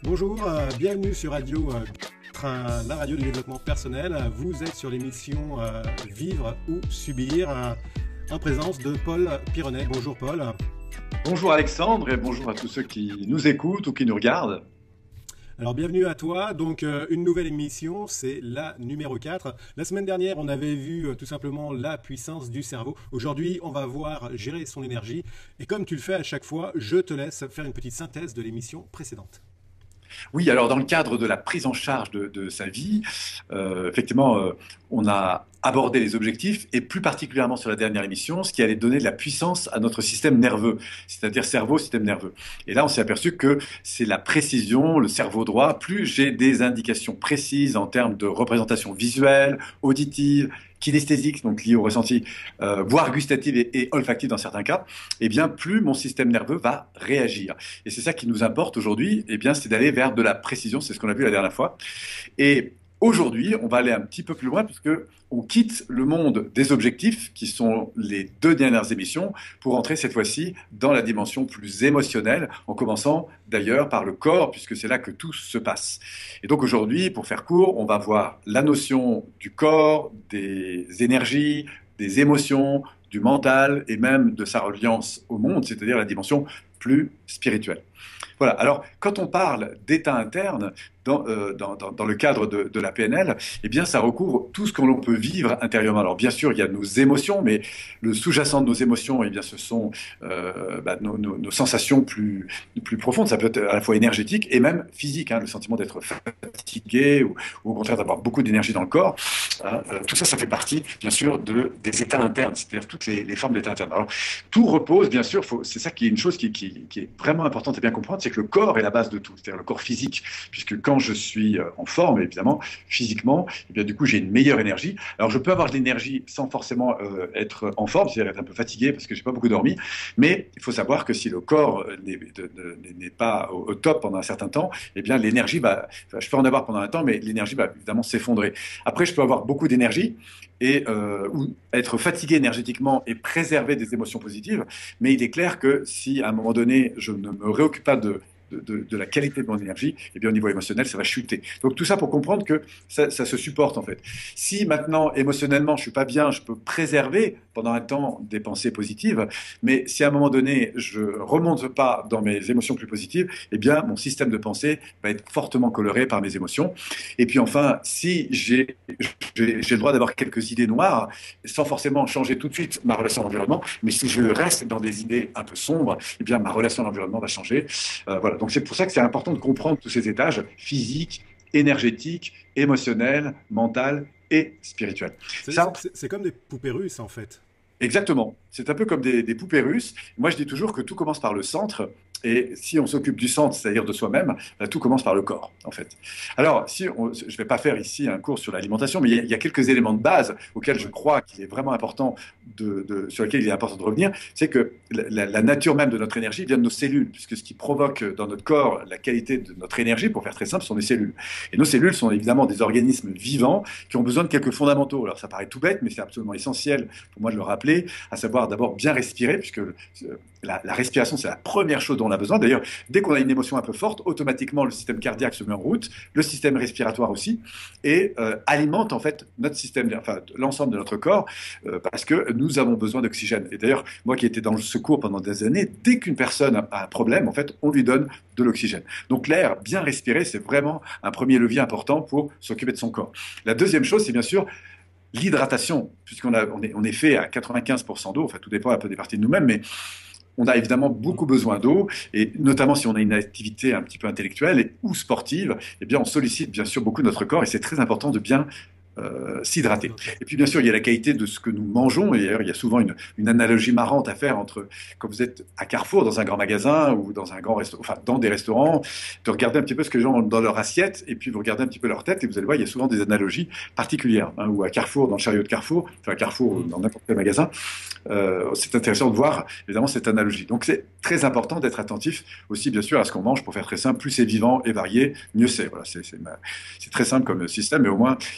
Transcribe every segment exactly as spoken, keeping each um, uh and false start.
Bonjour, euh, bienvenue sur Radio euh, Train, la radio du développement personnel. Vous êtes sur l'émission euh, Vivre ou Subir, euh, en présence de Paul Pironnet. Bonjour Paul. Bonjour Alexandre et bonjour à tous ceux qui nous écoutent ou qui nous regardent. Alors bienvenue à toi, donc euh, une nouvelle émission, c'est la numéro quatre. La semaine dernière, on avait vu euh, tout simplement la puissance du cerveau. Aujourd'hui, on va voir gérer son énergie. Et comme tu le fais à chaque fois, je te laisse faire une petite synthèse de l'émission précédente. Oui, alors dans le cadre de la prise en charge de, de sa vie, euh, effectivement, euh, on a abordé les objectifs et plus particulièrement sur la dernière émission, ce qui allait donner de la puissance à notre système nerveux, c'est-à-dire cerveau, système nerveux. Et là, on s'est aperçu que c'est la précision, le cerveau droit, plus j'ai des indications précises en termes de représentation visuelle, auditive, kinesthésique, donc liée au ressenti, euh, voire gustative et, et olfactive dans certains cas, eh bien, plus mon système nerveux va réagir. Et c'est ça qui nous importe aujourd'hui, eh bien, c'est d'aller vers de la précision, c'est ce qu'on a vu la dernière fois. Et aujourd'hui, on va aller un petit peu plus loin puisque on quitte le monde des objectifs, qui sont les deux dernières émissions, pour entrer cette fois-ci dans la dimension plus émotionnelle, en commençant d'ailleurs par le corps, puisque c'est là que tout se passe. Et donc aujourd'hui, pour faire court, on va voir la notion du corps, des énergies, des émotions, du mental et même de sa reliance au monde, c'est-à-dire la dimension plus spirituelle. Voilà, alors quand on parle d'état interne, dans, euh, dans, dans, dans le cadre de, de la P N L, eh bien ça recouvre tout ce que l'on peut vivre intérieurement. Alors bien sûr, il y a nos émotions, mais le sous-jacent de nos émotions, eh bien ce sont euh, bah, nos, nos, nos sensations plus, plus profondes. Ça peut être à la fois énergétique et même physique, hein, le sentiment d'être fatigué ou, ou au contraire d'avoir beaucoup d'énergie dans le corps. Hein, euh, tout ça, ça fait partie, bien sûr, de, des états internes, c'est-à-dire toutes les, les formes d'états internes. Alors tout repose, bien sûr, faut, c'est ça qui est une chose qui, qui, qui est vraiment importante à bien comprendre, c'est que le corps est la base de tout, c'est-à-dire le corps physique, puisque quand je suis en forme, évidemment, physiquement, et bien du coup j'ai une meilleure énergie. Alors je peux avoir de l'énergie sans forcément euh, être en forme, c'est-à-dire être un peu fatigué parce que j'ai pas beaucoup dormi, mais il faut savoir que si le corps n'est pas au, au top pendant un certain temps, eh bien l'énergie va, enfin, je peux en avoir pendant un temps, mais l'énergie va évidemment s'effondrer. Après, je peux avoir beaucoup d'énergie et euh, ou être fatigué énergétiquement et préserver des émotions positives, mais il est clair que si à un moment donné je ne me réoccupe pas de De, de, de la qualité de mon énergie, et bien au niveau émotionnel, ça va chuter. Donc tout ça pour comprendre que ça, ça se supporte en fait. Si maintenant émotionnellement je suis pas bien, je peux préserver pendant un temps des pensées positives, mais si à un moment donné je remonte pas dans mes émotions plus positives, eh bien mon système de pensée va être fortement coloré par mes émotions. Et puis enfin, si j'ai j'ai le droit d'avoir quelques idées noires, sans forcément changer tout de suite ma relation à l'environnement, mais si je reste dans des idées un peu sombres, eh bien ma relation à l'environnement va changer. Euh, voilà. Donc c'est pour ça que c'est important de comprendre tous ces étages physiques, énergétiques, émotionnels, mental et spirituels. C'est comme des poupées russes en fait. Exactement. C'est un peu comme des, des poupées russes. Moi, je dis toujours que tout commence par le centre. Et si on s'occupe du centre, c'est-à-dire de soi-même, bah, tout commence par le corps, en fait. Alors, si on, je ne vais pas faire ici un cours sur l'alimentation, mais il y, a, il y a quelques éléments de base auxquels je crois qu'il est vraiment important, de, de, sur lesquels il est important de revenir. C'est que la, la nature même de notre énergie vient de nos cellules, puisque ce qui provoque dans notre corps la qualité de notre énergie, pour faire très simple, sont les cellules. Et nos cellules sont évidemment des organismes vivants qui ont besoin de quelques fondamentaux. Alors, ça paraît tout bête, mais c'est absolument essentiel pour moi de le rappeler, à savoir d'abord bien respirer, puisque la, la respiration, c'est la première chose dont on a besoin. D'ailleurs, dès qu'on a une émotion un peu forte, automatiquement, le système cardiaque se met en route, le système respiratoire aussi, et euh, alimente en fait notre système, enfin l'ensemble de notre corps, euh, parce que nous avons besoin d'oxygène. Et d'ailleurs, moi qui étais dans le secours pendant des années, dès qu'une personne a un problème, en fait, on lui donne de l'oxygène. Donc l'air bien respiré, c'est vraiment un premier levier important pour s'occuper de son corps. La deuxième chose, c'est bien sûr l'hydratation, puisqu'on a, on est, on est fait à quatre-vingt-quinze pour cent d'eau, enfin tout dépend un peu des parties de nous-mêmes, mais on a évidemment beaucoup besoin d'eau, et notamment si on a une activité un petit peu intellectuelle et, ou sportive, eh bien on sollicite bien sûr beaucoup notre corps, et c'est très important de bien euh, s'hydrater. Et puis bien sûr, il y a la qualité de ce que nous mangeons, et d'ailleurs il y a souvent une, une analogie marrante à faire entre quand vous êtes à Carrefour, dans un grand magasin, ou dans un grand restaurant, enfin dans des restaurants, de regarder un petit peu ce que les gens ont dans leur assiette, et puis vous regardez un petit peu leur tête, et vous allez voir, il y a souvent des analogies particulières, hein, ou à Carrefour, dans le chariot de Carrefour, enfin à Carrefour, dans n'importe quel magasin, euh, c'est intéressant de voir évidemment cette analogie. Donc c'est très important d'être attentif aussi bien sûr à ce qu'on mange, pour faire très simple, plus c'est vivant et varié, mieux c'est. Voilà, c'est très simple comme système, mais au moins il paraît que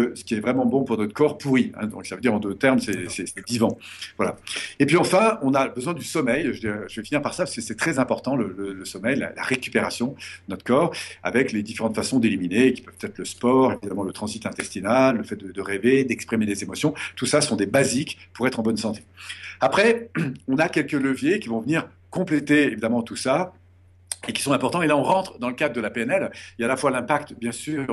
que ce qui est vraiment bon pour notre corps pourrit. Hein. Donc ça veut dire en deux termes, c'est vivant. Voilà. Et puis enfin, on a besoin du sommeil. Je, je vais finir par ça parce que c'est très important, le, le, le sommeil, la, la récupération de notre corps, avec les différentes façons d'éliminer, qui peuvent être le sport, évidemment le transit intestinal, le fait de, de rêver, d'exprimer des émotions. Tout ça sont des basiques pour être en bonne santé. Après, on a quelques leviers qui vont venir compléter évidemment tout ça et qui sont importants. Et là, on rentre dans le cadre de la P N L. Il y a à la fois l'impact, bien sûr,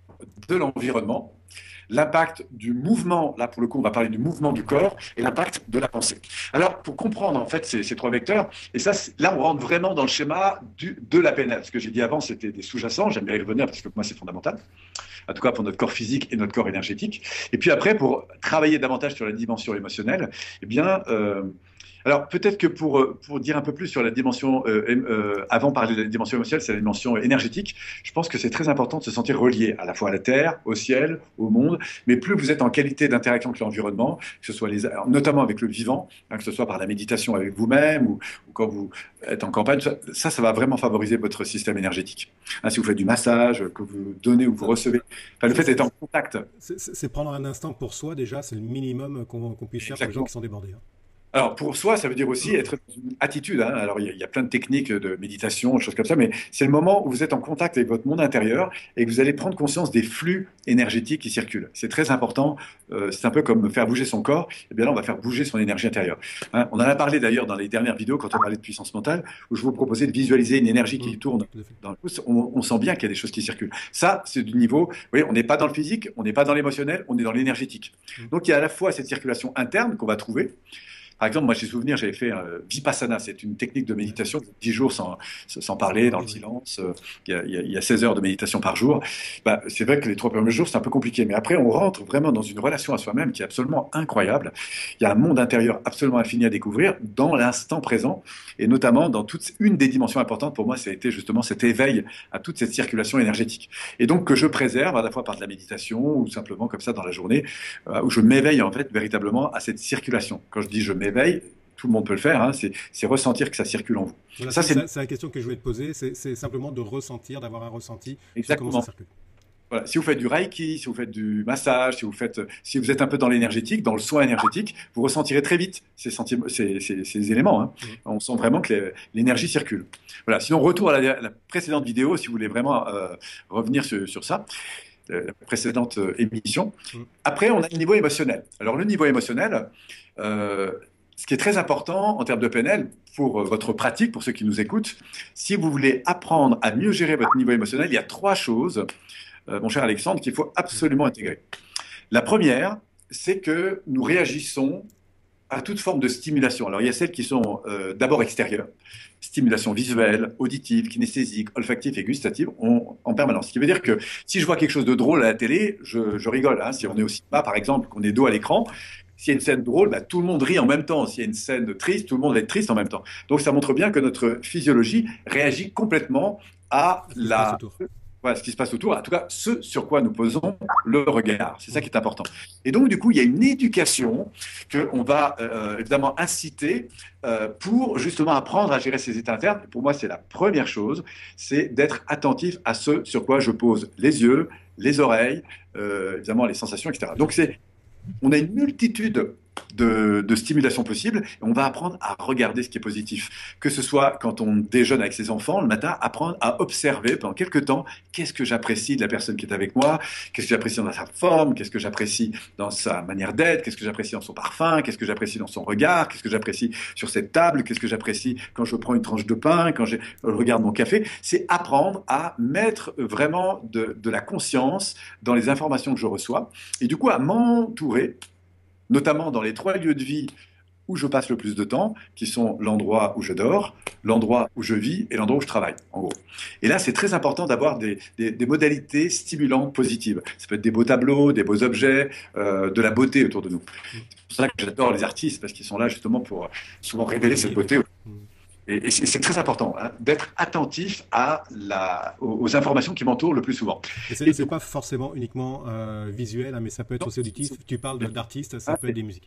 de l'environnement, l'impact du mouvement, là pour le coup on va parler du mouvement du corps, et l'impact de la pensée. Alors pour comprendre en fait ces, ces trois vecteurs, et ça là on rentre vraiment dans le schéma du, de la P N L. Ce que j'ai dit avant c'était des sous-jacents, j'aime bien y revenir parce que pour moi c'est fondamental, en tout cas pour notre corps physique et notre corps énergétique. Et puis après pour travailler davantage sur la dimension émotionnelle, eh bien... Euh, Alors peut-être que pour, pour dire un peu plus sur la dimension, euh, euh, avant de parler de la dimension émotionnelle, c'est la dimension énergétique, je pense que c'est très important de se sentir relié à la fois à la Terre, au ciel, au monde, mais plus vous êtes en qualité d'interaction avec l'environnement, que ce soit les, notamment avec le vivant, hein, que ce soit par la méditation avec vous-même ou, ou quand vous êtes en campagne, ça, ça va vraiment favoriser votre système énergétique. Hein, si vous faites du massage, que vous donnez ou vous recevez, enfin, le fait d'être en contact. C'est prendre un instant pour soi déjà, c'est le minimum qu'on qu'on puisse faire pour les gens qui sont débordés. Hein. Alors, pour soi, ça veut dire aussi être dans une attitude. Hein. Alors, il y, a, il y a plein de techniques de méditation, de choses comme ça, mais c'est le moment où vous êtes en contact avec votre monde intérieur et que vous allez prendre conscience des flux énergétiques qui circulent. C'est très important. Euh, c'est un peu comme faire bouger son corps. Et bien là, on va faire bouger son énergie intérieure. Hein. On en a parlé d'ailleurs dans les dernières vidéos quand on parlait de puissance mentale, où je vous proposais de visualiser une énergie qui tourne dans le pouce. On, on sent bien qu'il y a des choses qui circulent. Ça, c'est du niveau. Vous voyez, on n'est pas dans le physique, on n'est pas dans l'émotionnel, on est dans l'énergétique. Donc, il y a à la fois cette circulation interne qu'on va trouver. Par exemple, moi j'ai souvenir, j'avais fait euh, Vipassana, c'est une technique de méditation, dix jours sans, sans parler, dans le silence, euh, il, y a, il y a seize heures de méditation par jour. Bah, c'est vrai que les trois premiers jours c'est un peu compliqué, mais après on rentre vraiment dans une relation à soi-même qui est absolument incroyable. Il y a un monde intérieur absolument infini à découvrir dans l'instant présent, et notamment dans toute une des dimensions importantes pour moi, ça a été justement cet éveil à toute cette circulation énergétique. Et donc que je préserve à la fois par de la méditation ou simplement comme ça dans la journée, euh, où je m'éveille en fait véritablement à cette circulation. Quand je dis je m'éveille, éveil, tout le monde peut le faire, hein, c'est ressentir que ça circule en vous. Voilà, ça, c'est la question que je voulais te poser, c'est simplement de ressentir, d'avoir un ressenti. Exactement. Comment ça circule. Voilà. Si vous faites du reiki, si vous faites du massage, si vous, faites, si vous êtes un peu dans l'énergétique, dans le soin énergétique, vous ressentirez très vite ces, ces, ces, ces éléments. Hein. Mmh. On sent vraiment que l'énergie circule. Voilà. Sinon, retour à la, la précédente vidéo, si vous voulez vraiment euh, revenir sur, sur ça. La précédente euh, émission. Mmh. Après, on a le niveau émotionnel. Alors, le niveau émotionnel, euh, ce qui est très important en termes de P N L, pour votre pratique, pour ceux qui nous écoutent, si vous voulez apprendre à mieux gérer votre niveau émotionnel, il y a trois choses, euh, mon cher Alexandre, qu'il faut absolument intégrer. La première, c'est que nous réagissons à toute forme de stimulation. Alors, il y a celles qui sont euh, d'abord extérieures, stimulation visuelle, auditive, kinesthésique, olfactive et gustative on, en permanence. Ce qui veut dire que si je vois quelque chose de drôle à la télé, je, je rigole. Hein. Si on est au cinéma, par exemple, qu'on est dos à l'écran, s'il y a une scène drôle, bah, tout le monde rit en même temps. S'il y a une scène triste, tout le monde va être triste en même temps. Donc, ça montre bien que notre physiologie réagit complètement à la... Voilà, ce qui se passe autour, en tout cas ce sur quoi nous posons le regard. C'est ça qui est important. Et donc, du coup, il y a une éducation qu'on va euh, évidemment inciter euh, pour justement apprendre à gérer ces états internes. Pour moi, c'est la première chose, c'est d'être attentif à ce sur quoi je pose les yeux, les oreilles, euh, évidemment les sensations, et cetera. Donc, c'est, on a une multitude de, de stimulation possible, et on va apprendre à regarder ce qui est positif. Que ce soit quand on déjeune avec ses enfants le matin, apprendre à observer pendant quelques temps qu'est-ce que j'apprécie de la personne qui est avec moi, qu'est-ce que j'apprécie dans sa forme, qu'est-ce que j'apprécie dans sa manière d'être, qu'est-ce que j'apprécie dans son parfum, qu'est-ce que j'apprécie dans son regard, qu'est-ce que j'apprécie sur cette table, qu'est-ce que j'apprécie quand je prends une tranche de pain, quand je regarde mon café. C'est apprendre à mettre vraiment de, de la conscience dans les informations que je reçois, et du coup à m'entourer, notamment dans les trois lieux de vie où je passe le plus de temps, qui sont l'endroit où je dors, l'endroit où je vis et l'endroit où je travaille, en gros. Et là, c'est très important d'avoir des, des, des modalités stimulantes positives. Ça peut être des beaux tableaux, des beaux objets, euh, de la beauté autour de nous. C'est pour ça que j'adore les artistes, parce qu'ils sont là justement pour souvent révéler cette beauté. Et, et c'est très important hein, d'être attentif à la, aux, aux informations qui m'entourent le plus souvent. Et c'est pas forcément uniquement euh, visuel, hein, mais ça peut être non, aussi auditif. Tu parles d'artistes, ça peut être des musiques.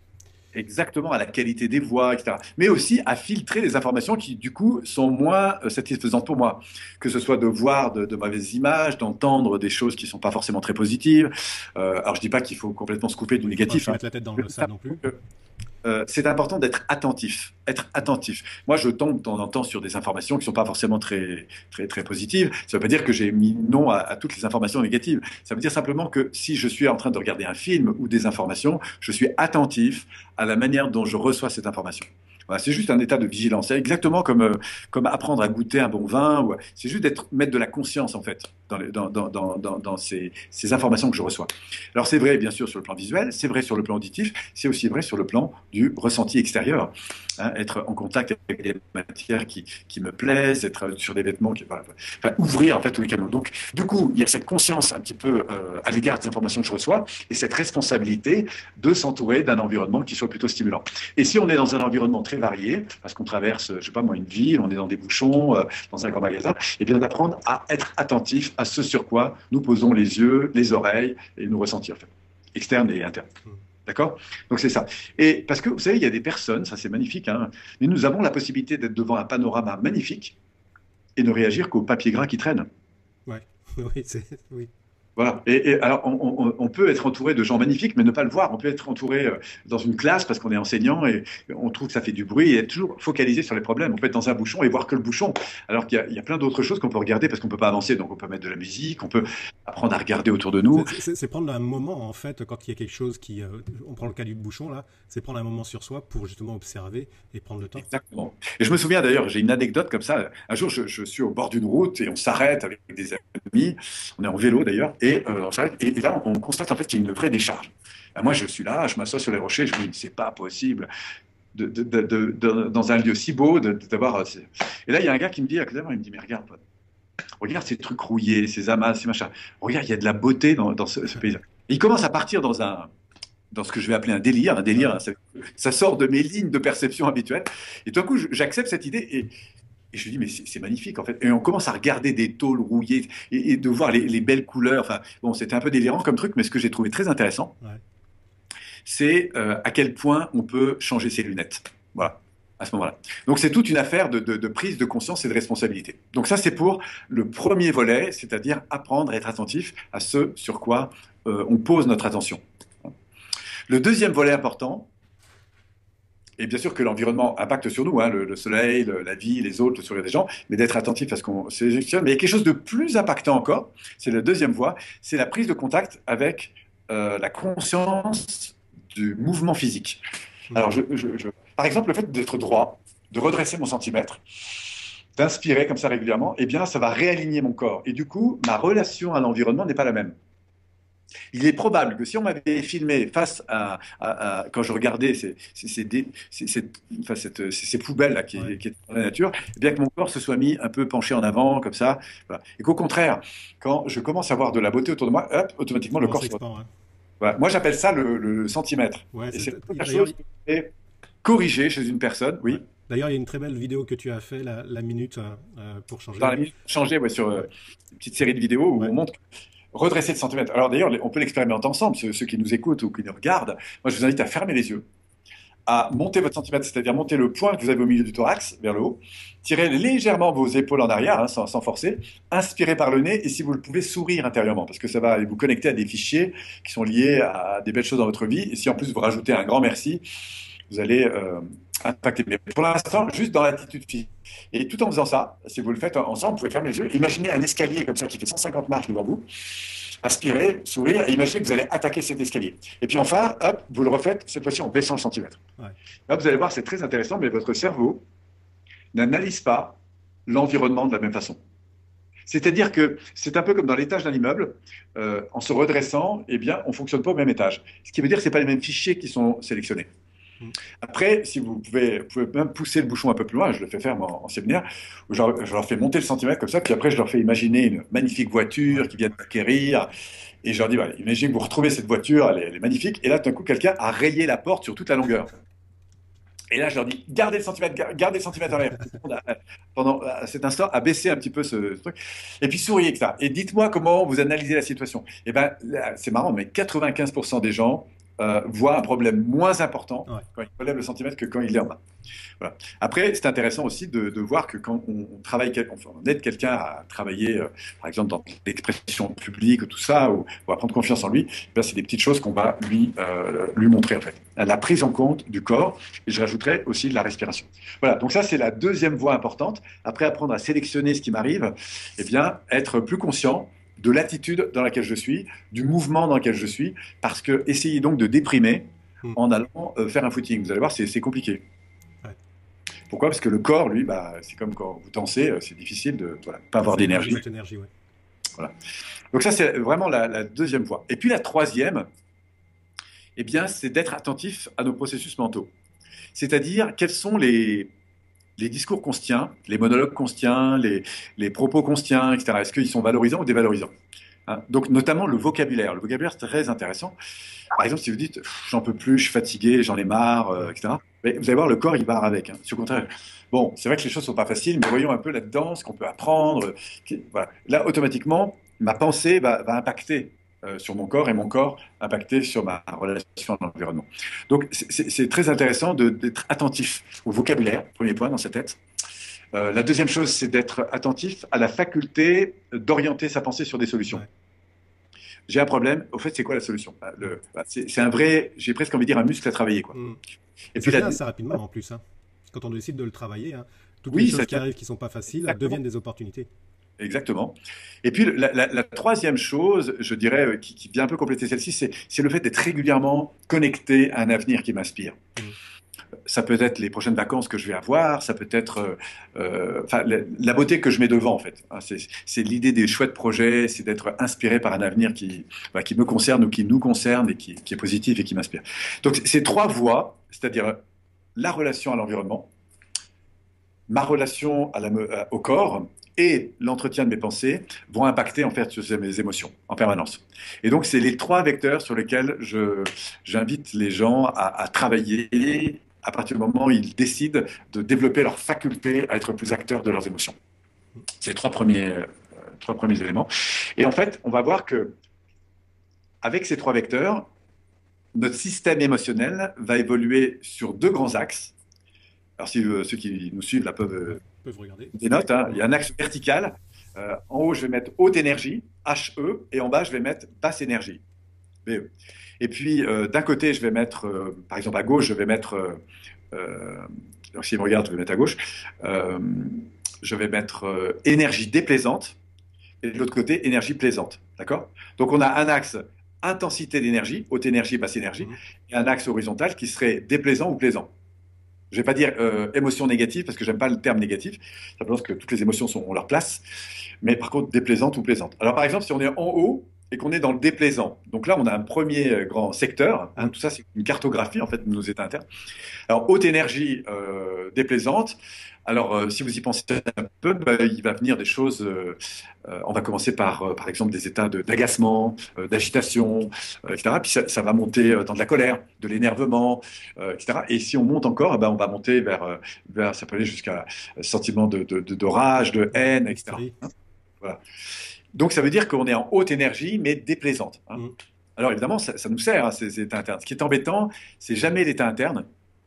exactement à la qualité des voix, et cetera. Mais aussi à filtrer les informations qui, du coup, sont moins euh, satisfaisantes pour moi. Que ce soit de voir de, de mauvaises images, d'entendre des choses qui ne sont pas forcément très positives. Euh, alors, je dis pas qu'il faut complètement se couper du Oui, il ne faut pas négatif, se hein. mettre la tête dans Je le dis sable non plus. simplement euh, c'est important d'être attentif, être attentif. Moi, je tombe de temps en temps sur des informations qui sont pas forcément très, très, très positives. Ça veut pas dire que j'ai mis non à, à toutes les informations négatives. Ça veut dire simplement que si je suis en train de regarder un film ou des informations, je suis attentif à la manière dont je reçois cette information. Voilà, c'est juste un état de vigilance. C'est exactement comme, euh, comme apprendre à goûter un bon vin. Ou, c'est juste d'être, mettre de la conscience, en fait, dans, les, dans, dans, dans, dans, dans ces, ces informations que je reçois. Alors, c'est vrai, bien sûr, sur le plan visuel, c'est vrai sur le plan auditif, c'est aussi vrai sur le plan du ressenti extérieur. Hein, être en contact avec des matières qui, qui me plaisent, être sur des vêtements qui... Voilà, enfin, ouvrir, en fait, tous les canaux. Donc, du coup, il y a cette conscience un petit peu euh, à l'égard des informations que je reçois et cette responsabilité de s'entourer d'un environnement qui soit plutôt stimulant. Et si on est dans un environnement très varié, parce qu'on traverse, je sais pas moi, une ville, on est dans des bouchons, euh, dans un grand magasin, et bien d'apprendre à être attentif à ce sur quoi nous posons les yeux, les oreilles et nos ressentis, en fait, externes et internes. D'accord? Donc c'est ça. Et parce que vous savez, il y a des personnes, ça c'est magnifique, hein, mais nous avons la possibilité d'être devant un panorama magnifique et ne réagir qu'au papier gras qui traîne. Ouais, oui, c'est, oui. Voilà. Et, et alors, on, on- on peut être entouré de gens magnifiques, mais ne pas le voir. On peut être entouré euh, dans une classe parce qu'on est enseignant et on trouve que ça fait du bruit et être toujours focalisé sur les problèmes. On peut être dans un bouchon et voir que le bouchon, alors qu'il y a, il y a plein d'autres choses qu'on peut regarder parce qu'on peut pas avancer. Donc, on peut mettre de la musique, on peut apprendre à regarder autour de nous. C'est c'est- c'est prendre un moment, en fait, quand il y a quelque chose qui... euh, on prend le cas du bouchon, là, c'est prendre un moment sur soi pour justement observer et prendre le temps. Exactement. Et je me souviens d'ailleurs, j'ai une anecdote comme ça. Un jour, je, je suis au bord d'une route et on s'arrête avec des amis. On est en vélo d'ailleurs. Et, euh, on s'arrête, et, et là, on constate en fait qu'il y a une vraie décharge. Ben, moi, je suis là, je m'assois sur les rochers. Je me dis, c'est pas possible de, de- de- de- de- dans un lieu si beau de- de- d'avoir. euh, ces- Et là, il y a un gars qui me dit à côté de moi, il me dit, mais regarde, pote, regarde ces trucs rouillés, ces amas, ces machins. Regarde, il y a de la beauté dans, dans ce, ce paysage. Et il commence à partir dans un, dans ce que je vais appeler un délire. Un délire, Ouais. hein, ça, ça sort de mes lignes de perception habituelles. Et tout d'un coup, je- j'accepte cette idée et, et je lui dis, mais c'est c'est magnifique en fait. Et on commence à regarder des tôles rouillées et, et de voir les, les belles couleurs. Enfin, bon, c'était un peu délirant comme truc, mais ce que j'ai trouvé très intéressant, Ouais. c'est euh, à quel point on peut changer ses lunettes. Voilà. À ce moment-là. Donc c'est toute une affaire de, de- de prise de conscience et de responsabilité. Donc ça c'est pour le premier volet, c'est-à-dire apprendre à être attentif à ce sur quoi euh, on pose notre attention. Le deuxième volet important, et bien sûr que l'environnement impacte sur nous, hein, le, le soleil, le- la vie, les autres, le sourire des gens, mais d'être attentif à ce qu'on sélectionne. Mais il y a quelque chose de plus impactant encore, c'est la deuxième voie, c'est la prise de contact avec euh, la conscience du mouvement physique. Mhm. Alors, je, je- je- par exemple, le fait d'être droit, de redresser mon centimètre, d'inspirer comme ça régulièrement, eh bien, ça va réaligner mon corps. Et du coup, ma relation à l'environnement n'est pas la même. Il est probable que si on m'avait filmé face à, à- à- quand je regardais ces, ces, ces dé- ces- ces- enfin, cette- ces- ces poubelles-là qui, Ouais. qui étaient dans la nature, eh bien que mon corps se soit mis un peu penché en avant, comme ça. Voilà. Et qu'au contraire, quand je commence à voir de la beauté autour de moi, hop, automatiquement le On corps se... s'expand, hein. Voilà. Moi, j'appelle ça le, le centimètre. Ouais, Et c'est- c'est la première d'ailleurs, chose qui est corrigée chez une personne, ouais. oui. D'ailleurs, il y a une très belle vidéo que tu as fait, la, la minute euh, euh, pour changer. Dans la minute changée, ouais, sur euh, Ouais. une petite série de vidéos où Ouais. on montre redresser le centimètre. Alors d'ailleurs, on peut l'expérimenter ensemble, ceux, ceux qui nous écoutent ou qui nous regardent. Moi, je vous invite à fermer les yeux, à monter votre centimètre, c'est-à-dire monter le point que vous avez au milieu du thorax vers le haut, tirez légèrement vos épaules en arrière, hein, sans, sans forcer, inspirez par le nez et si vous le pouvez, sourire intérieurement, parce que ça va vous connecter à des fichiers qui sont liés à des belles choses dans votre vie. Et si en plus vous rajoutez un grand merci, vous allez euh, impacter. Mais pour l'instant, juste dans l'attitude physique. Et tout en faisant ça, si vous le faites ensemble, vous pouvez fermer les yeux, imaginez un escalier comme ça qui fait cent cinquante marches devant vous. Inspirez, sourire, et imaginez que vous allez attaquer cet escalier. Et puis enfin, hop, vous le refaites, cette fois-ci en baissant le centimètre. Ouais. Là, vous allez voir, c'est très intéressant, mais votre cerveau n'analyse pas l'environnement de la même façon. C'est-à-dire que c'est un peu comme dans l'étage d'un immeuble, euh, en se redressant, eh bien, on ne fonctionne pas au même étage. Ce qui veut dire que ce n'est pas les mêmes fichiers qui sont sélectionnés. Mhm. Après, si vous pouvez, vous pouvez même pousser le bouchon un peu plus loin, je le fais faire moi, en, en séminaire, où je, leur je leur fais monter le centimètre comme ça, puis après je leur fais imaginer une magnifique voiture Ouais. qui vient d'acquérir, et je leur dis, voilà, imaginez que vous retrouvez cette voiture, elle est, elle est magnifique, et là tout d'un coup quelqu'un a rayé la porte sur toute la longueur. Et là, je leur dis, gardez le centimètre, gar- gardez le centimètre en l'air. Tout le monde a- Pendant à cet instant, à baisser un petit peu ce, ce truc. Et puis souriez que ça. Et dites-moi comment vous analysez la situation. Et ben, là, c'est marrant, mais quatre-vingt-quinze pour cent des gens euh, voit un problème moins important Ouais. quand il relève le centimètre que quand il est en bas. Voilà. Après, c'est intéressant aussi de, de voir que quand on, on travaille, quel- enfin, on aide quelqu'un à travailler, euh, par exemple, dans l'expression publique ou tout ça, ou, ou à prendre confiance en lui, ben, c'est des petites choses qu'on va lui, euh, lui montrer, en fait. La prise en compte du corps, et je rajouterais aussi de la respiration. Voilà, donc ça, c'est la deuxième voie importante. Après, apprendre à sélectionner ce qui m'arrive, eh bien, être plus conscient de l'attitude dans laquelle je suis, du mouvement dans lequel je suis, parce que essayer donc de déprimer Hmm. en allant euh, faire un footing. Vous allez voir, c'est c'est compliqué. Ouais. Pourquoi? Parce que le corps, lui, bah, c'est comme quand vous dansez, euh, c'est difficile de voilà, pas avoir Ça épuise d'énergie. cette énergie, ouais. Voilà. Donc ça, c'est vraiment la, la deuxième voie. Et puis la troisième, eh bien, c'est d'être attentif à nos processus mentaux. C'est-à-dire, quels sont les, les discours qu'on se tient, les monologues qu'on se tient, les, les propos qu'on se tient, et cetera. Est-ce qu'ils sont valorisants ou dévalorisants? Hein. Donc, notamment le vocabulaire. Le vocabulaire, c'est très intéressant. Par exemple, si vous dites « j'en peux plus, je suis fatigué, j'en ai marre euh, », et cetera. Mais vous allez voir, le corps, il part avec. Hein. C'est au contraire. Bon, c'est vrai que les choses sont pas faciles, mais voyons un peu là-dedans ce qu'on peut apprendre. Qui- Voilà. Là, automatiquement, ma pensée va, va impacter euh, sur mon corps et mon corps impacter sur ma relation à l'environnement. Donc, c'est c'est- c'est très intéressant de- d'être attentif au vocabulaire, premier point dans sa tête. Euh, la deuxième chose, c'est d'être attentif à la faculté d'orienter sa pensée sur des solutions. Ouais. J'ai un problème, au fait, c'est quoi la solution? Le- C'est c'est un vrai, j'ai presque envie de dire un muscle à travailler, quoi. Hmm. Et Et ça puis la, vient assez rapidement en plus, hein. Quand on décide de le travailler, hein, toutes les oui, choses ça qui arrivent qui sont pas faciles exactement, deviennent des opportunités. exactement. Et puis la, la- la troisième chose, je dirais, euh, qui, qui vient un peu compléter celle-ci, c'est c'est le fait d'être régulièrement connecté à un avenir qui m'inspire. Hmm. Ça peut être les prochaines vacances que je vais avoir, ça peut être euh, euh, enfin, la, la beauté que je mets devant, en fait. Hein, c'est c'est l'idée des chouettes projets, c'est d'être inspiré par un avenir qui, bah, qui me concerne ou qui nous concerne et qui, qui est positif et qui m'inspire. Donc, ces trois voies, c'est-à-dire la relation à l'environnement, ma relation à la me- à- au corps et l'entretien de mes pensées vont impacter en fait sur mes émotions en permanence. Et donc, c'est les trois vecteurs sur lesquels je, j'invite les gens à, à travailler à partir du moment où ils décident de développer leur faculté à être plus acteurs de leurs émotions. C'est les trois premiers, euh, trois premiers éléments. Et en fait, on va voir que avec ces trois vecteurs, notre système émotionnel va évoluer sur deux grands axes. Alors, si euh, ceux qui nous suivent là peuvent Ouais. euh, Ils peuvent regarder. des notes, hein. Il y a un axe vertical. Euh, en haut, je vais mettre haute énergie, H E, et en bas, je vais mettre basse énergie, B E. Et puis, euh, d'un côté, je vais mettre, euh, par exemple, à gauche, je vais mettre, euh, euh, alors s'il me regarde, je vais mettre à gauche, euh, je vais mettre euh, énergie déplaisante, et de l'autre côté, énergie plaisante. D'accord? Donc, on a un axe intensité d'énergie, haute énergie, basse énergie, Hmm. et un axe horizontal qui serait déplaisant ou plaisant. Je ne vais pas dire euh, émotion négative parce que j'aime pas le terme négatif. Je pense que toutes les émotions sont, ont leur place. Mais par contre, déplaisante ou plaisante. Alors par exemple, si on est en haut et qu'on est dans le déplaisant, donc là, on a un premier euh, grand secteur. Hein, tout ça, c'est une cartographie en fait de nos états internes. Alors haute énergie euh, déplaisante. Alors euh, si vous y pensez un peu, bah, il va venir des choses. Euh, euh, on va commencer par, euh, par exemple, des états de- d'agacement, euh, d'agitation, euh, et cetera. Puis ça, ça va monter euh, dans de la colère, de l'énervement, euh, et cetera. Et si on monte encore, eh ben, on va monter vers, euh, vers, ça peut aller jusqu'à un sentiment de, de, de, de rage, de haine, et cetera. Hystérie. Hein, voilà. Donc ça veut dire qu'on est en haute énergie, mais déplaisante. Hein. Hmm. Alors évidemment, ça, ça nous sert, hein, ces, ces états internes. Ce qui est embêtant, c'est jamais l'état interne.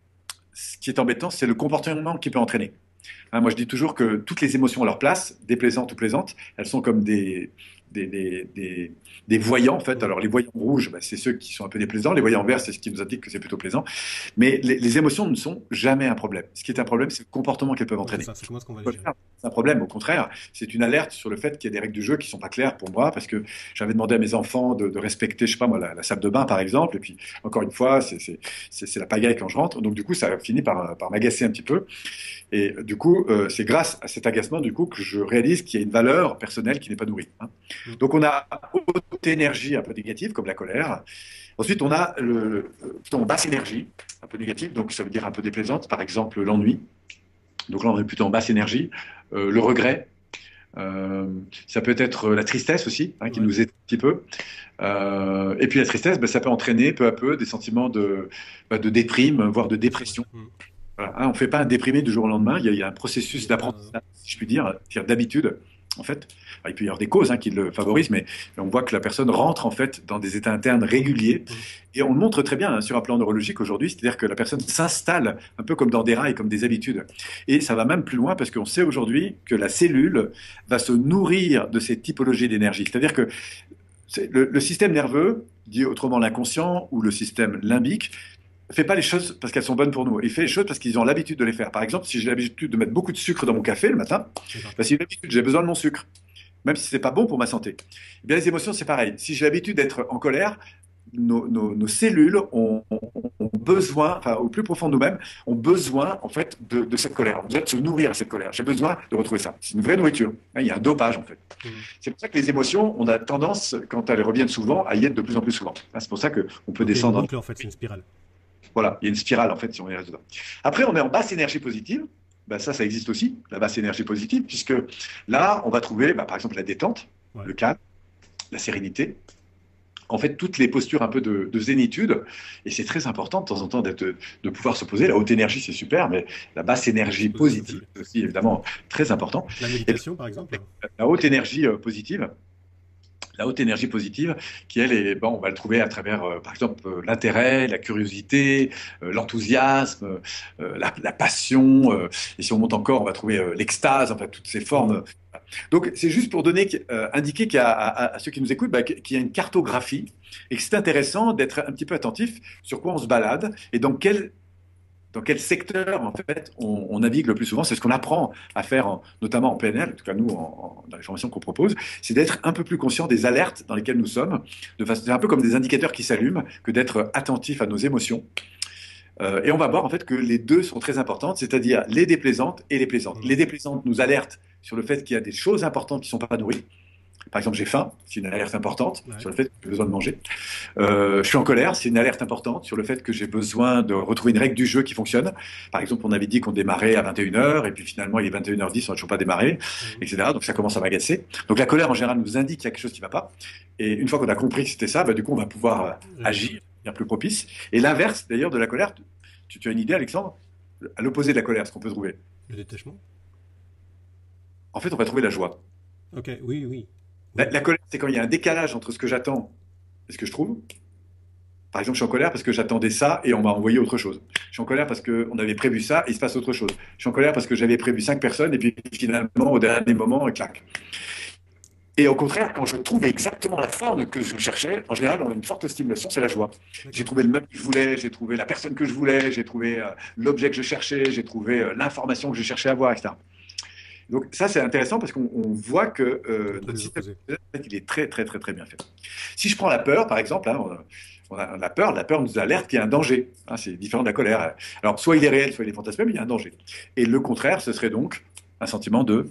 Ce qui est embêtant, c'est le comportement qui peut entraîner. Hein, moi, je dis toujours que toutes les émotions ont leur place, déplaisantes ou plaisantes. Elles sont comme des, des, des, des, des voyants, en fait. Hmm. Alors, les voyants rouges, bah, c'est ceux qui sont un peu déplaisants. Les voyants verts, c'est ce qui nous indique que c'est plutôt plaisant. Mais les, les émotions ne sont jamais un problème. Ce qui est un problème, c'est le comportement qu'elles peuvent Ouais, c'est entraîner. ça, c'est comment est-ce qu'on va Au les gérer. contraire, c'est un problème. Au contraire, c'est une alerte sur le fait qu'il y a des règles du jeu qui sont pas claires pour moi, parce que j'avais demandé à mes enfants de, de respecter, je sais pas moi, la, la salle de bain, par exemple. Et puis, encore une fois, c'est c'est- c'est- c'est la pagaille quand je rentre. Donc, du coup, ça a fini par, par m'agacer un petit peu. Et du coup, euh, c'est grâce à cet agacement, du coup, que je réalise qu'il y a une valeur personnelle qui n'est pas nourrie. Hein. Hmm. Donc, on a haute énergie un peu négative, comme la colère. Ensuite, on a le, le- plutôt en basse énergie, un peu négative, donc ça veut dire un peu déplaisante, par exemple l'ennui. Donc là, on est plutôt en basse énergie. Euh, le regret, euh, ça peut être la tristesse aussi, hein, qui Ouais. nous aide un petit peu. Euh, et puis la tristesse, ben, ça peut entraîner peu à peu des sentiments de, ben, de déprime, voire de dépression. Hmm. Voilà, hein, on ne fait pas un déprimé du jour au lendemain, il y a, il y a un processus Il y a un- d'apprentissage, si je puis dire, c'est-à-dire d'habitude. En fait, il peut y avoir des causes hein, qui le favorisent, mais on voit que la personne rentre en fait dans des états internes réguliers. Mhm. Et on le montre très bien hein, sur un plan neurologique aujourd'hui, c'est-à-dire que la personne s'installe un peu comme dans des rails, comme des habitudes. Et ça va même plus loin parce qu'on sait aujourd'hui que la cellule va se nourrir de ces typologies d'énergie. C'est-à-dire que c'est le, le système nerveux, dit autrement l'inconscient ou le système limbique, ne fait pas les choses parce qu'elles sont bonnes pour nous. Il fait les choses parce qu'ils ont l'habitude de les faire. Par exemple, si j'ai l'habitude de mettre beaucoup de sucre dans mon café le matin, D'accord. bah, c'est une habitude, j'ai besoin de mon sucre, même si c'est pas bon pour ma santé. Eh bien, les émotions, c'est pareil. Si j'ai l'habitude d'être en colère, nos, nos- nos cellules ont, ont- ont besoin, enfin, au plus profond de nous-mêmes, ont besoin en fait de, de cette colère. On a besoin de se nourrir de cette colère. J'ai besoin de retrouver ça. C'est une vraie nourriture. Hein, il y a un dopage en fait. Mhm. C'est pour ça que les émotions, on a tendance, quand elles reviennent souvent, à y être de plus en plus souvent. Hein, c'est pour ça qu'on peut Donc il y a une descendre. boucle en fait, c'est une spirale. Voilà, il y a une spirale en fait si on y reste dedans. Après, on est en basse énergie positive. Ben, ça, ça existe aussi, la basse énergie positive, puisque là, on va trouver, ben, par exemple, la détente, Ouais. le calme, la sérénité. En fait, toutes les postures un peu de, de zénitude. Et c'est très important de temps en temps d'être, de pouvoir se poser. La haute énergie, c'est super, mais la basse énergie Se poser, tout à positive, fait. c'est aussi évidemment très important. La Et méditation par exemple. la haute énergie euh, positive, la haute énergie positive, qui elle est, bon, on va le trouver à travers, euh, par exemple, euh, l'intérêt, la curiosité, euh, l'enthousiasme, euh, la, la passion. Euh, et si on monte encore, on va trouver euh, l'extase, enfin toutes ces Mhm. formes. Donc c'est juste pour donner, euh, indiquer qu'il y a, à, à- à ceux qui nous écoutent, bah, qu'il y a une cartographie et que c'est intéressant d'être un petit peu attentif sur quoi on se balade et dans quel dans quel secteur en fait on, on navigue le plus souvent. C'est ce qu'on apprend à faire, en- notamment en P N L, en tout cas nous, en- en- dans les formations qu'on propose, c'est d'être un peu plus conscient des alertes dans lesquelles nous sommes. De façon, c'est un peu comme des indicateurs qui s'allument, que d'être attentif à nos émotions. Euh, et on va voir en fait que les deux sont très importantes, c'est-à-dire les déplaisantes et les plaisantes. Mhm. Les déplaisantes nous alertent sur le fait qu'il y a des choses importantes qui ne sont pas nourries. Par exemple, j'ai faim, c'est une alerte importante Ouais. sur le fait que j'ai besoin de manger. Euh, je suis en colère, c'est une alerte importante sur le fait que j'ai besoin de retrouver une règle du jeu qui fonctionne. Par exemple, on avait dit qu'on démarrait à vingt et une heures, et puis finalement, il est vingt et une heures dix, on n'a toujours pas démarré, Mhm. et cetera. Donc ça commence à m'agacer. Donc la colère, en général, nous indique qu'il y a quelque chose qui ne va pas. Et une fois qu'on a compris que c'était ça, bah, du coup, on va pouvoir euh, Réagir. agir, bien plus propice. Et l'inverse, d'ailleurs, de la colère, tu, tu as une idée, Alexandre? À l'opposé de la colère, ce qu'on peut trouver. Le détachement. En fait, on va trouver la joie. Ok, oui, oui. La, Oui. la colère, c'est quand il y a un décalage entre ce que j'attends et ce que je trouve. Par exemple, je suis en colère parce que j'attendais ça et on m'a envoyé autre chose. Je suis en colère parce qu'on avait prévu ça et il se passe autre chose. Je suis en colère parce que j'avais prévu cinq personnes et puis finalement, au dernier moment, clac. Et au contraire, quand je trouve exactement la forme que je cherchais, en général, on a une forte stimulation, c'est la joie. J'ai D'accord. trouvé le meuble que je voulais, j'ai trouvé la personne que je voulais, j'ai trouvé euh, l'objet que je cherchais, j'ai trouvé euh, l'information que je cherchais à avoir, et cetera. Donc ça, c'est intéressant parce qu'on on voit que On euh, retrouve notre les système, opposés. il est très, très, très, très bien fait. Si je prends la peur, par exemple, hein, on a, on a la peur, la peur nous alerte qu'il y a un danger. Hein, c'est différent de la colère. Alors, soit il est réel, soit il est fantasmé, mais il y a un danger. Et le contraire, ce serait donc un sentiment de,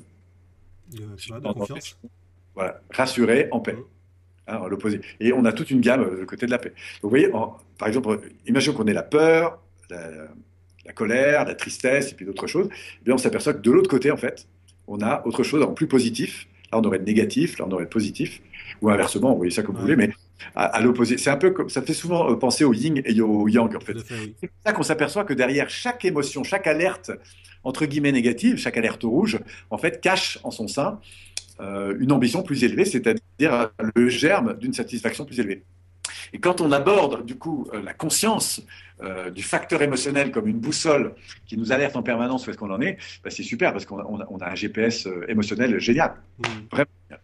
De, je je sais suis pas, de en danger, confiance. voilà, rassuré, en paix. Mhm. Hein, l'opposé. Et on a toute une gamme euh, de côté de la paix. Donc, vous voyez, en- par exemple, imaginons qu'on ait la peur, la, la colère, la tristesse, et puis d'autres choses. Eh bien, on s'aperçoit que de l'autre côté, en fait, on a autre chose en plus positif. Là, on aurait le négatif, là, on aurait le positif. Ou inversement, vous voyez ça comme vous voulez, Ouais, mais à, à l'opposé. C'est un peu comme, ça fait souvent euh, penser au yin et au yang, en tout fait. à fait, oui. C'est pour ça qu'on s'aperçoit que derrière chaque émotion, chaque alerte, entre guillemets négative, chaque alerte rouge, en fait, cache en son sein euh, une ambition plus élevée, c'est-à-dire euh, le germe d'une satisfaction plus élevée. Et quand on aborde du coup euh, la conscience euh, du facteur émotionnel comme une boussole qui nous alerte en permanence où est-ce qu'on en est, bah, c'est super parce qu'on a, on a- on a un G P S euh, émotionnel génial, Mhm. vraiment génial.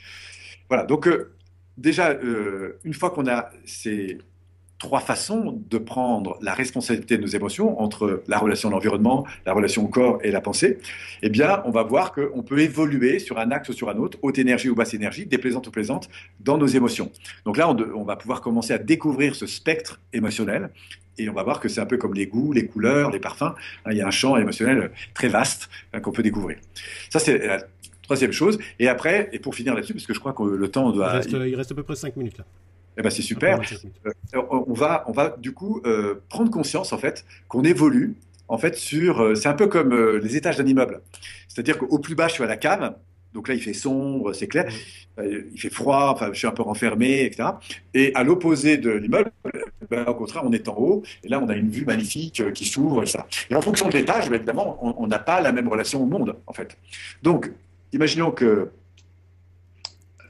Voilà, donc euh, déjà, euh, une fois qu'on a ces trois façons de prendre la responsabilité de nos émotions entre la relation à l'environnement, la relation au corps et la pensée, eh bien, on va voir qu'on peut évoluer sur un axe ou sur un autre, haute énergie ou basse énergie, déplaisante ou plaisante, dans nos émotions. Donc là, on, de- on va pouvoir commencer à découvrir ce spectre émotionnel et on va voir que c'est un peu comme les goûts, les couleurs, les parfums. Hein, il y a un champ émotionnel très vaste hein, qu'on peut découvrir. Ça, c'est la troisième chose. Et après, et pour finir là-dessus, parce que je crois que le temps Il doit... reste, il reste à peu près cinq minutes là. Eh ben, c'est Un peu super. moins de cinq minutes. Euh, on va, on va du coup euh, prendre conscience en fait qu'on évolue en fait sur. euh, c'est un peu comme euh, les étages d'un immeuble. C'est-à-dire qu'au plus bas, je suis à la cave. Donc là, il fait sombre, c'est clair. Mhm. Euh, il fait froid. Enfin, je suis un peu renfermé, et cetera. Et à l'opposé de l'immeuble, ben, au contraire, on est en haut. Et là, on a une vue magnifique euh, qui s'ouvre, et cetera. Et en fonction de l'étage, ben, évidemment, on on n'a pas la même relation au monde en fait. Donc, imaginons que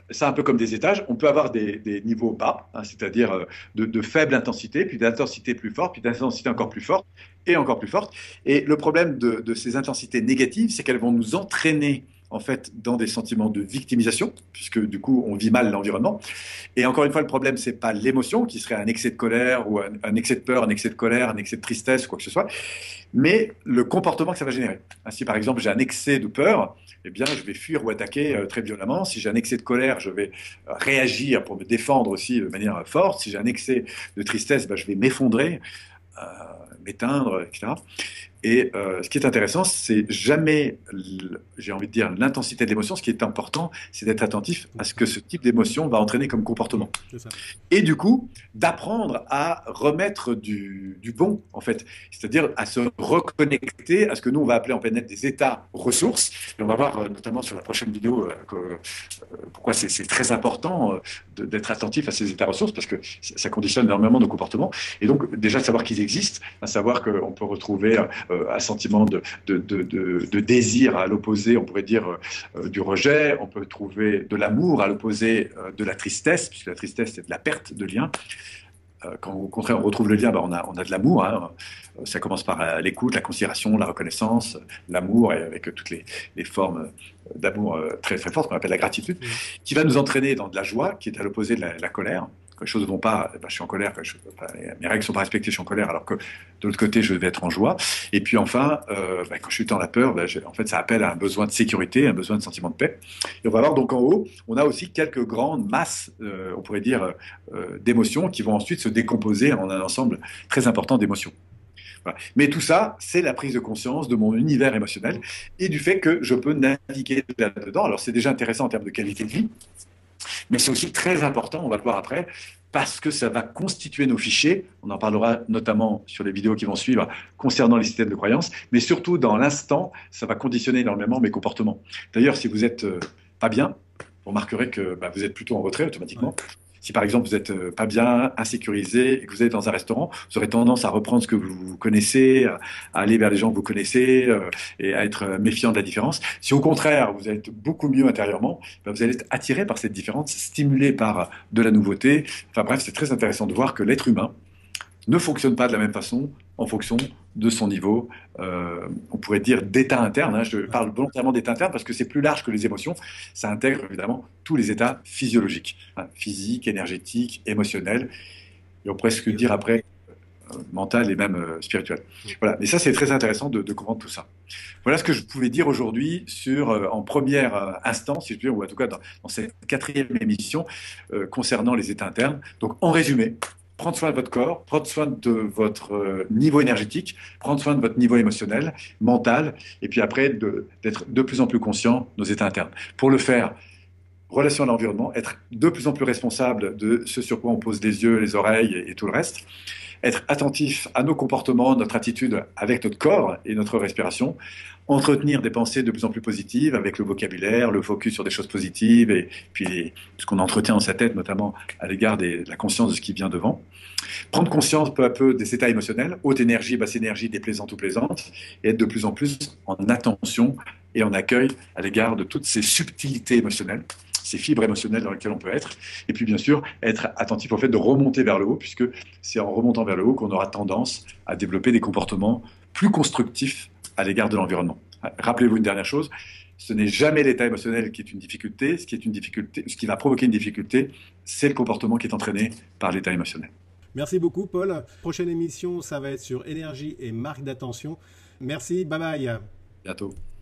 ça un peu comme des étages. On peut avoir des, des niveaux bas, hein, c'est-à-dire euh, de, de faible intensité, puis d'intensité plus forte, puis d'intensité encore plus forte, et encore plus forte. Et le problème de, de ces intensités négatives, c'est qu'elles vont nous entraîner en fait dans des sentiments de victimisation, puisque du coup on vit mal l'environnement. Et encore une fois, le problème, c'est pas l'émotion, qui serait un excès de colère, ou un, un excès de peur, un excès de colère, un excès de tristesse, quoi que ce soit, mais le comportement que ça va générer. Si par exemple j'ai un excès de peur, eh bien je vais fuir ou attaquer euh, très violemment. Si j'ai un excès de colère, je vais euh, réagir pour me défendre aussi de manière forte. Si j'ai un excès de tristesse, ben, je vais m'effondrer, euh, m'éteindre, et cetera. Et euh, ce qui est intéressant, c'est jamais, j'ai envie de dire, l'intensité de l'émotion. Ce qui est important, c'est d'être attentif à ce que ce type d'émotion va entraîner comme comportement. C'est ça. Et du coup, d'apprendre à remettre du, du bon, en fait. C'est-à-dire à se reconnecter à ce que nous, on va appeler en P N L des états ressources. Et on va voir euh, notamment sur la prochaine vidéo euh, que, euh, pourquoi c'est très important euh, d'être attentif à ces états ressources, parce que ça conditionne énormément nos comportements. Et donc, déjà, savoir qu'ils existent, à savoir qu'on peut retrouver euh, un sentiment de, de, de, de, de désir à l'opposé, on pourrait dire euh, du rejet, on peut trouver de l'amour à l'opposé euh, de la tristesse, puisque la tristesse, c'est de la perte de lien. Euh, quand au contraire on retrouve le lien, ben, on, a, on a de l'amour. Hein. Ça commence par euh, l'écoute, la considération, la reconnaissance, l'amour, et avec toutes les, les formes d'amour euh, très, très fortes qu'on appelle la gratitude, mmh. qui va nous entraîner dans de la joie, qui est à l'opposé de la, la colère. Quand les choses ne vont pas, ben, je suis en colère, je, ben, mes règles ne sont pas respectées, je suis en colère, alors que de l'autre côté, je vais être en joie. Et puis enfin, euh, ben, quand je suis dans la peur, ben, en fait, ça appelle à un besoin de sécurité, un besoin de sentiment de paix. Et on va voir donc en haut, on a aussi quelques grandes masses, euh, on pourrait dire, euh, d'émotions qui vont ensuite se décomposer en un ensemble très important d'émotions. Voilà. Mais tout ça, c'est la prise de conscience de mon univers émotionnel et du fait que je peux naviguer là-dedans. Alors c'est déjà intéressant en termes de qualité de vie, mais c'est aussi très important, on va le voir après, parce que ça va constituer nos fichiers. On en parlera notamment sur les vidéos qui vont suivre concernant les systèmes de croyances, mais surtout dans l'instant, ça va conditionner énormément mes comportements. D'ailleurs, si vous n'êtes euh, pas bien, vous remarquerez que bah, vous êtes plutôt en retrait automatiquement. Ouais. Si par exemple vous n'êtes euh, pas bien, insécurisé, et que vous êtes dans un restaurant, vous aurez tendance à reprendre ce que vous connaissez, à aller vers les gens que vous connaissez euh, et à être méfiant de la différence. Si au contraire vous êtes beaucoup mieux intérieurement, ben, vous allez être attiré par cette différence, stimulé par de la nouveauté. Enfin bref, c'est très intéressant de voir que l'être humain ne fonctionne pas de la même façon en fonction de son niveau, euh, on pourrait dire d'état interne. Hein. Je parle volontairement d'état interne parce que c'est plus large que les émotions. Ça intègre évidemment tous les états physiologiques, hein, physiques, énergétiques, émotionnels, et on pourrait se dire après euh, mental et même euh, spirituel. Voilà. Mais ça, c'est très intéressant de, de comprendre tout ça. Voilà ce que je pouvais dire aujourd'hui sur, euh, en première euh, instance, si je veux dire, ou en tout cas dans, dans cette quatrième émission euh, concernant les états internes. Donc, en résumé, prendre soin de votre corps, prendre soin de votre euh, niveau énergétique, prendre soin de votre niveau émotionnel, mental, et puis après d'être de, de plus en plus conscient de nos états internes. Pour le faire, relation à l'environnement, être de plus en plus responsable de ce sur quoi on pose les yeux, les oreilles et, et tout le reste, être attentif à nos comportements, notre attitude avec notre corps et notre respiration, entretenir des pensées de plus en plus positives avec le vocabulaire, le focus sur des choses positives et puis ce qu'on entretient dans sa tête, notamment à l'égard de la conscience de ce qui vient devant. Prendre conscience peu à peu des états émotionnels, haute énergie, basse énergie, déplaisante ou plaisante, et être de plus en plus en attention et en accueil à l'égard de toutes ces subtilités émotionnelles, ces fibres émotionnelles dans lesquelles on peut être, et puis bien sûr être attentif au fait de remonter vers le haut, puisque c'est en remontant vers le haut qu'on aura tendance à développer des comportements plus constructifs à l'égard de l'environnement. Rappelez-vous une dernière chose, ce n'est jamais l'état émotionnel qui est une difficulté, ce qui est une difficulté, ce qui va provoquer une difficulté, c'est le comportement qui est entraîné par l'état émotionnel. Merci beaucoup Paul. Prochaine émission, ça va être sur énergie et marque d'attention. Merci, bye bye. Bientôt.